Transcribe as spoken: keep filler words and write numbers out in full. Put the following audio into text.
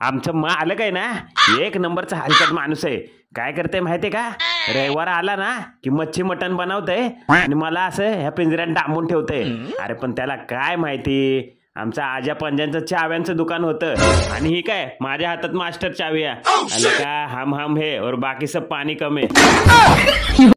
आमचं मालक आहे ना एक नंबरचा हलकट माणूस आहे. काय करते माहितीये का, रविवार आला ना की मच्छी मटण बनवतंय आणि मला असं ह्या पिंजऱ्यात डांबून ठेवतंय. अरे पण त्याला काय माहिती, आमचं आजा पंजांचं चाव्यांचं दुकान होतं आणि ही काय माझ्या हातात मास्टर चावी आहे. का हम हम है और बाकी सब पाणी कम है.